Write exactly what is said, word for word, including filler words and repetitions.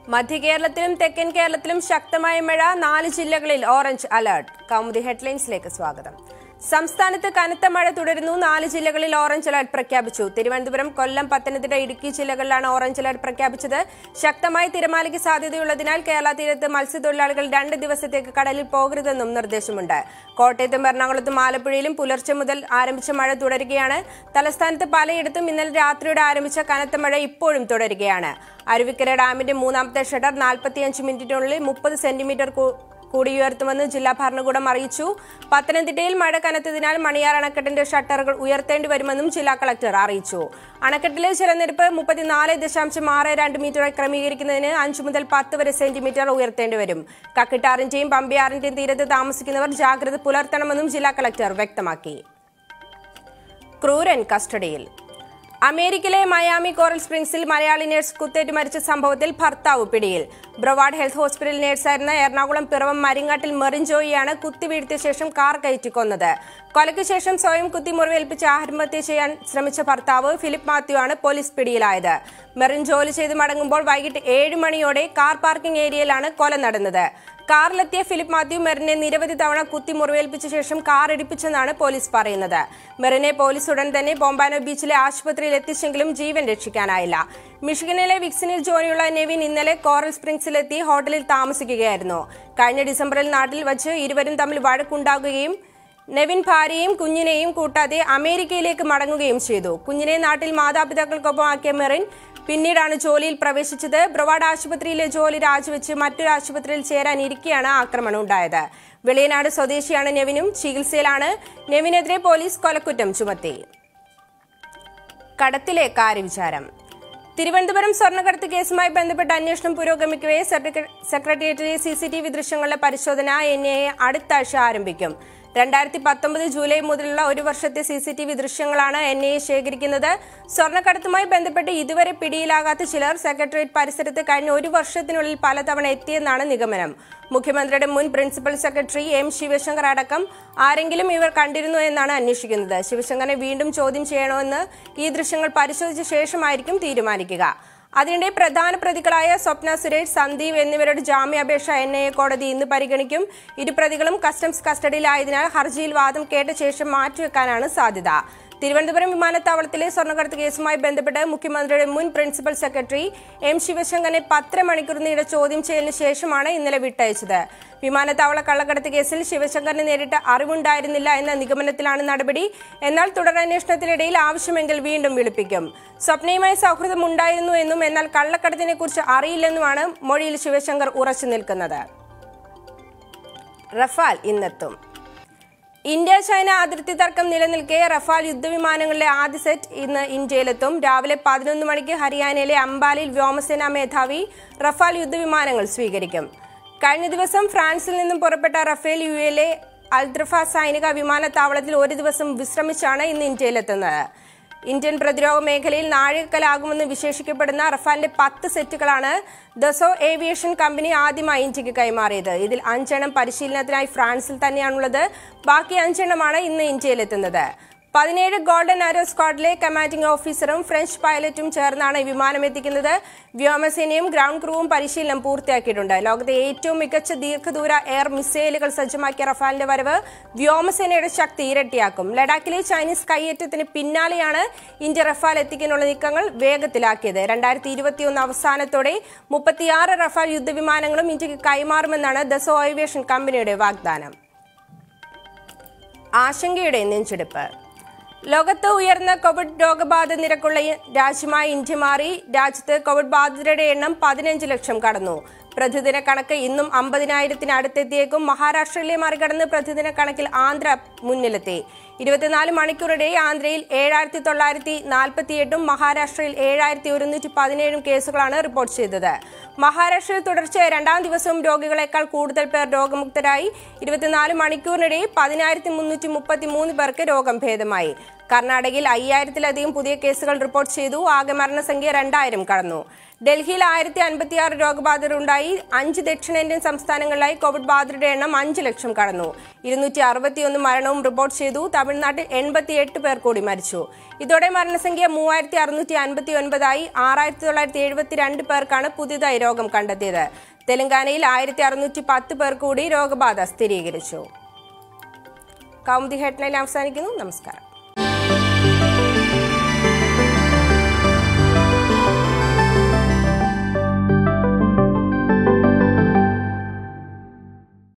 മധ്യകേരളത്തിലും തെക്കൻ കേരളത്തിലും ശക്തമായ മഴ, നാല് ജില്ലകളിൽ ഓറഞ്ച് അലർട്ട്. കൗമുദി ഹെഡ്ലൈൻസിലേക്ക് സ്വാഗതം. സംസ്ഥാനത്ത് കനത്ത മഴ തുടരുന്നു. നാല് ജില്ലകളിൽ ഓറഞ്ച് അലർട്ട് പ്രഖ്യാപിച്ചു. തിരുവനന്തപുരം, കൊല്ലം, പത്തനംതിട്ട, ഇടുക്കി ജില്ലകളിലാണ് ഓറഞ്ച് അലർട്ട് പ്രഖ്യാപിച്ചത്. ശക്തമായ തിരമാലയ്ക്ക് സാധ്യതയുള്ളതിനാൽ കേരള തീരത്ത് മത്സ്യത്തൊഴിലാളികൾ രണ്ട് ദിവസത്തേക്ക് കടലിൽ പോകരുതെന്നും നിർദ്ദേശമുണ്ട്. കോട്ടയത്തും എറണാകുളത്തും ആലപ്പുഴയിലും പുലർച്ചെ മുതൽ ആരംഭിച്ച മഴ തുടരുകയാണ്. തലസ്ഥാനത്ത് പലയിടത്തും ഇന്നലെ രാത്രിയോടെ ആരംഭിച്ച കനത്ത മഴ ഇപ്പോഴും തുടരുകയാണ്. അരുവിക്കര ഡാമിന്റെ മൂന്നാമത്തെ ഷട്ടർ നാൽപ്പത്തിയഞ്ച് മിനിറ്റിനുള്ളിൽ മുപ്പത് സെന്റിമീറ്റർ കൂടി ഉയർത്തുമെന്ന് ജില്ലാ ഭരണകൂടം അറിയിച്ചു. പത്തനംതിട്ടയിൽ മഴ കനത്തതിനാൽ മണിയാർ അണക്കെട്ടിന്റെ ഷട്ടറുകൾ ഉയർത്തേണ്ടി വരുമെന്നും ജില്ലാ കളക്ടർ അറിയിച്ചു. അണക്കെട്ടിലെ ജലനിരപ്പ് മുപ്പത്തിനാല് ദശാംശം ആറ് രണ്ട് മീറ്റർ ക്രമീകരിക്കുന്നതിന് അഞ്ചു മുതൽ പത്ത് വരെ സെന്റിമീറ്റർ ഉയർത്തേണ്ടി വരും. കക്കിട്ടാറിന്റെയും പമ്പയാറിന്റെയും തീരത്ത് താമസിക്കുന്നവർ ജാഗ്രത പുലർത്തണമെന്നും ജില്ലാ കളക്ടർ വ്യക്തമാക്കി. ക്രൂരൻ കസ്റ്റഡിയിൽ. അമേരിക്കയിലെ മയാമി കോറൽ സ്പ്രിംഗ്സിൽ മലയാളി നഴ്സ് കുത്തേറ്റ് മരിച്ച സംഭവത്തിൽ ഭർത്താവ് പിടിയിൽ. ബ്രവാർഡ് ഹെൽത്ത് ഹോസ്പിറ്റൽ നഴ്സായിരുന്ന എറണാകുളം പിറവം മരിങ്ങാട്ടിൽ മെറിൻ ജോയിയാണ് കുത്തിവീഴ്ത്തിയ ശേഷം കാർ കയറ്റി കൊന്നത്. കൊലയ്ക്ക് ശേഷം സ്വയം കുത്തി മുറിവേൽപ്പിച്ച് ആത്മഹത്യ ചെയ്യാൻ ശ്രമിച്ച ഭർത്താവ് ഫിലിപ്പ് മാത്യു ആണ് പോലീസ് പിടിയിലായത്. മെറിൻ ജോലി ചെയ്ത് മടങ്ങുമ്പോൾ വൈകിട്ട് ഏഴ് മണിയോടെ കാർ പാർക്കിംഗ് ഏരിയയിലാണ് കൊല നടന്നത്. കാറിലെത്തിയ ഫിലിപ്പ് മാത്യു മെറിനെ നിരവധി തവണ കുത്തി മുറിവേൽപ്പിച്ച ശേഷം കാർ ഇടിപ്പിച്ചെന്നാണ് പോലീസ് പറയുന്നത്. മെറിനെ പോലീസ് ഉടൻ തന്നെ പോമ്പാനോ ബീച്ചിലെ ആശുപത്രിയിൽ എത്തിച്ചെങ്കിലും ജീവൻ രക്ഷിക്കാനായില്ല. മിഷിഗനിലെ വിക്സിനിൽ ജോലിയുള്ള നെവിൻ ഇന്നലെ കോറൽ സ്പ്രിംഗ്സിലെത്തി ഹോട്ടലിൽ താമസിക്കുകയായിരുന്നു. കഴിഞ്ഞ ഡിസംബറിൽ നാട്ടിൽ വച്ച് ഇരുവരും തമ്മിൽ വഴക്കുണ്ടാകുകയും നെവിൻ ഭാര്യയെയും കുഞ്ഞിനെയും കൂട്ടാതെ അമേരിക്കയിലേക്ക് മടങ്ങുകയും ചെയ്തു. കുഞ്ഞിനെ നാട്ടിൽ മാതാപിതാക്കൾക്കൊപ്പം ആക്കിയ മെറിൻ പിന്നീടാണ് ജോലിയിൽ പ്രവേശിച്ചത്. ബ്രവാർഡ് ആശുപത്രിയിലെ ജോലി രാജിവെച്ച് മറ്റൊരു ആശുപത്രിയിൽ ചേരാനിരിക്കെയാണ് ആക്രമണം ഉണ്ടായത്. വെളിയനാട് സ്വദേശിയാണ് നെവിനും. ചികിത്സയിലാണ്. നെവിനെതിരെ പോലീസ് കൊലക്കുറ്റം ചുമത്തി. കടത്തിലെ കാര്യവിചാരം. തിരുവനന്തപുരം സ്വർണ്ണക്കടത്ത് കേസുമായി ബന്ധപ്പെട്ട് അന്വേഷണം പുരോഗമിക്കവേ സെക്രട്ടേറിയറ്റിലെ സി സി ടി വി ദൃശ്യങ്ങളുടെ പരിശോധന എൻ ഐ എ അടുത്ത ആഴ്ച ആരംഭിക്കും. രണ്ടായിരത്തി പത്തൊമ്പത് ജൂലൈ മുതലുള്ള ഒരു വർഷത്തെ സി സി ടി വി ദൃശ്യങ്ങളാണ് എൻ ഐ എ ശേഖരിക്കുന്നത്. സ്വർണ്ണക്കടത്തുമായി ബന്ധപ്പെട്ട് ഇതുവരെ പിടിയിലാകാത്ത ചിലർ സെക്രട്ടേറിയറ്റ് പരിസരത്ത് കഴിഞ്ഞ ഒരു വർഷത്തിനുള്ളിൽ പലതവണ എത്തിയെന്നാണ് നിഗമനം. മുഖ്യമന്ത്രിയുടെ മുൻ പ്രിൻസിപ്പൽ സെക്രട്ടറി എം ശിവശങ്കർ അടക്കം ആരെങ്കിലും ഇവർ കണ്ടിരുന്നു എന്നാണ് അന്വേഷിക്കുന്നത്. ശിവശങ്കറിനെ വീണ്ടും ചോദ്യം ചെയ്യണമെന്ന് ഈ ദൃശ്യങ്ങൾ പരിശോധിച്ച ശേഷമായിരിക്കും തീരുമാനിക്കുക. അതിനിടെ പ്രധാന പ്രതികളായ സ്വപ്ന സുരേഷ്, സന്ദീപ് എന്നിവരുടെ ജാമ്യാപേക്ഷ എൻ ഐ എ കോടതി ഇന്ന് പരിഗണിക്കും. ഇരു പ്രതികളും കസ്റ്റംസ് കസ്റ്റഡിയിലായതിനാൽ ഹർജിയിൽ വാദം കേട്ട ശേഷം മാറ്റിവെക്കാനാണ് സാധ്യത. തിരുവനന്തപുരം വിമാനത്താവളത്തിലെ സ്വർണ്ണക്കടത്ത് കേസുമായി ബന്ധപ്പെട്ട് മുഖ്യമന്ത്രിയുടെ മുൻ പ്രിൻസിപ്പൽ സെക്രട്ടറി എം ശിവശങ്കറിനെ പത്തര മണിക്കൂർ നീണ്ട ചോദ്യം ചെയ്യലിന് ശേഷമാണ് ഇന്നലെ വിട്ടയച്ചത്. വിമാനത്താവള കള്ളക്കടത്ത് കേസിൽ ശിവശങ്കറിന് നേരിട്ട് അറിവുണ്ടായിരുന്നില്ല എന്ന നിഗമനത്തിലാണ് നടപടി. എന്നാൽ തുടരന്വേഷണത്തിനിടയിൽ ആവശ്യമെങ്കിൽ വീണ്ടും വിളിപ്പിക്കും. സ്വപ്നയുമായി സൗഹൃദം ഉണ്ടായിരുന്നു എന്നും എന്നാൽ കള്ളക്കടത്തിനെ കുറിച്ച് അറിയില്ലെന്നുമാണ് മൊഴിയിൽ ശിവശങ്കർ ഉറച്ചു നിൽക്കുന്നത്. റഫാൽ ഇന്നെത്തും. ഇന്ത്യ ചൈന അതിർത്തി തർക്കം നിലനിൽക്കെ റഫാൽ യുദ്ധവിമാനങ്ങളുടെ ആദ്യ സെറ്റ് ഇന്ന് ഇന്ത്യയിലെത്തും. രാവിലെ പതിനൊന്ന് മണിക്ക് ഹരിയാനയിലെ അംബാലയിൽ വ്യോമസേനാ മേധാവി റഫാൽ യുദ്ധവിമാനങ്ങൾ സ്വീകരിക്കും. കഴിഞ്ഞ ദിവസം ഫ്രാൻസിൽ നിന്നും പുറപ്പെട്ട റഫേൽ യു എയിലെ അൽദ്രഫ സൈനിക വിമാനത്താവളത്തിൽ ഒരു ദിവസം വിശ്രമിച്ചാണ് ഇന്ന് ഇന്ത്യയിലെത്തുന്നത്. ഇന്ത്യൻ പ്രതിരോധ മേഖലയിൽ നാഴികക്കല്ലാകുമെന്ന് വിശേഷിക്കപ്പെടുന്ന റഫാലിന്റെ പത്ത് സെറ്റുകളാണ് ദസോ ഏവിയേഷൻ കമ്പനി ആദ്യമായി ഇന്ത്യക്ക് കൈമാറിയത്. ഇതിൽ അഞ്ചെണ്ണം പരിശീലനത്തിനായി ഫ്രാൻസിൽ തന്നെയാണുള്ളത്. ബാക്കി അഞ്ചെണ്ണമാണ് ഇന്ന് ഇന്ത്യയിലെത്തുന്നത്. പതിനേഴ് ഗോൾഡൻ ആരോ സ്ക്വാഡിലെ കമാൻഡിംഗ് ഓഫീസറും ഫ്രഞ്ച് പൈലറ്റും ചേർന്നാണ് വിമാനം എത്തിക്കുന്നത്. വ്യോമസേനയും ഗ്രൗണ്ട് ക്രൂവും പരിശീലനം പൂർത്തിയാക്കിയിട്ടുണ്ട്. ലോകത്തെ ഏറ്റവും മികച്ച ദീർഘദൂര എയർ മിസൈലുകൾ സജ്ജമാക്കിയ റഫാലിന്റെ വരവ് വ്യോമസേനയുടെ ശക്തി ഇരട്ടിയാക്കും. ലഡാക്കിലെ ചൈനീസ് കൈയേറ്റത്തിന് പിന്നാലെയാണ് ഇന്ത്യ റഫാൽ എത്തിക്കാനുള്ള നീക്കങ്ങൾ വേഗത്തിലാക്കിയത്. രണ്ടായിരത്തി ഇരുപത്തിയൊന്ന് അവസാനത്തോടെ മുപ്പത്തിയാറ് റഫാൽ യുദ്ധവിമാനങ്ങളും ഇന്ത്യക്ക് കൈമാറുമെന്നാണ് ദസോ ഏവിയേഷൻ കമ്പനിയുടെ വാഗ്ദാനം. ആശങ്കയുടെ നെഞ്ചെടുപ്പ്. ലോകത്ത് ഉയർന്ന കോവിഡ് രോഗബാധ നിരക്കുള്ള രാജ്യമായി ഇന്ത്യ മാറി. രാജ്യത്ത് കോവിഡ് ബാധിതരുടെ എണ്ണം പതിനഞ്ച് ലക്ഷം കടന്നു. പ്രതിദിന കണക്ക് ഇന്നും അമ്പതിനായിരത്തിന് അടുത്തെത്തിയേക്കും. മഹാരാഷ്ട്രയിലെ മറികടന്ന് പ്രതിദിന കണക്കിൽ ആന്ധ്ര മുന്നിലെത്തി. ഇരുപത്തിനാല് മണിക്കൂറിടെ ആന്ധ്രയിൽ ഏഴായിരത്തി തൊള്ളായിരത്തി നാൽപ്പത്തി എട്ടും മഹാരാഷ്ട്രയിൽ ഏഴായിരത്തി ഒരുന്നൂറ്റി പതിനേഴും കേസുകളാണ് റിപ്പോർട്ട് ചെയ്തത്. മഹാരാഷ്ട്രയിൽ തുടർച്ചയായ രണ്ടാം ദിവസവും രോഗികളെക്കാൾ കൂടുതൽ പേർ രോഗമുക്തരായി. ഇരുപത്തിനാല് മണിക്കൂറിനിടെ പതിനായിരത്തി മുന്നൂറ്റി മുപ്പത്തി മൂന്ന് പേർക്ക് രോഗം ഭേദമായി. കർണാടകയിൽ അയ്യായിരത്തിലധികം പുതിയ കേസുകൾ റിപ്പോർട്ട് ചെയ്തു. ആകെ മരണസംഖ്യ രണ്ടായിരം കടന്നു. ഡൽഹിയിൽ ആയിരത്തി അൻപത്തിയാറ് രോഗബാധിതരുണ്ടായി. അഞ്ച് ദക്ഷിണേന്ത്യൻ സംസ്ഥാനങ്ങളിലായി കോവിഡ് ബാധിതരുടെ എണ്ണം അഞ്ച് ലക്ഷം കടന്നു. ഇരുന്നൂറ്റി അറുപത്തിയൊന്ന് മരണവും റിപ്പോർട്ട് ചെയ്തു. തമിഴ്നാട്ടിൽ എൺപത്തിയെട്ട് പേർ കൂടി മരിച്ചു. ഇതോടെ മരണസംഖ്യ മൂവായിരത്തി അറുന്നൂറ്റി അൻപത്തി ഒൻപതായി. ആറായിരത്തി തൊള്ളായിരത്തി എഴുപത്തിരണ്ട് പേർക്കാണ് പുതിയതായി രോഗം കണ്ടെത്തിയത്. തെലങ്കാനയിൽ ആയിരത്തി അറുന്നൂറ്റി പത്ത് പേർ കൂടി രോഗബാധ സ്ഥിരീകരിച്ചു. കൗമുദി ഹെഡ്ലൈൻ അവസാനിക്കുന്നു. നമസ്കാരം.